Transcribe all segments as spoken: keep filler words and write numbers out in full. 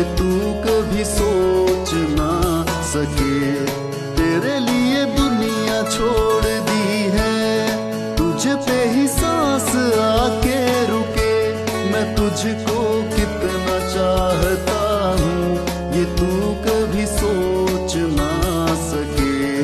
तू कभी सोच ना सके। तेरे लिए दुनिया छोड़ दी है, तुझ पे ही सांस आके रुके। मैं तुझको कितना चाहता हूँ ये तू कभी सोच ना सके।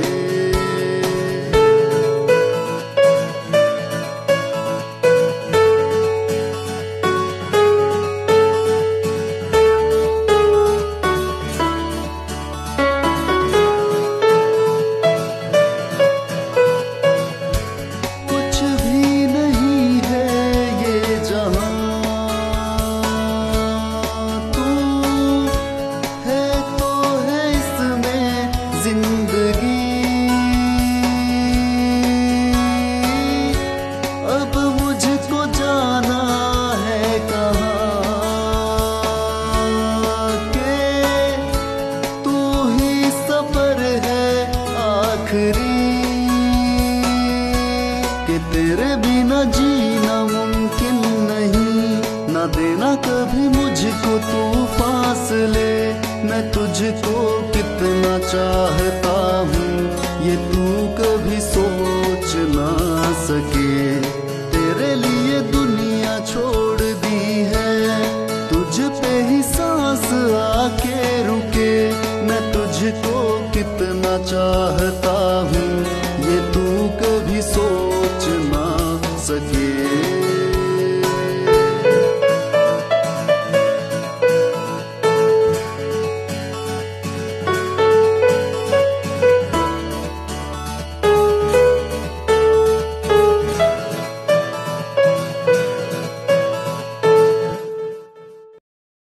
अब मुझको जाना है कहाँ के तू ही सफर है आखिरी, कि तेरे बिना जीना मुमकिन नहीं। ना देना कभी मुझको तू फासले, मैं तुझको कितना चाहता हूँ ये तू कभी सोच ना सके। तेरे लिए दुनिया छोड़ दी है, तुझ पे ही सांस आके रुके। मैं तुझको कितना चाहता हूँ ये तू कभी सोच